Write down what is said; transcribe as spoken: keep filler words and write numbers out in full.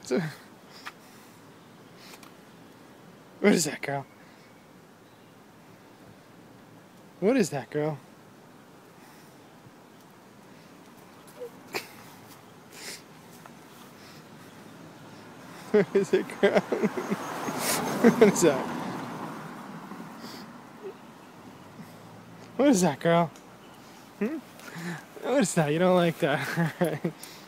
What is that, girl? What is that, girl? What is it, girl? What is that? What is that, girl? Hmm? What is that? You don't like that? All right.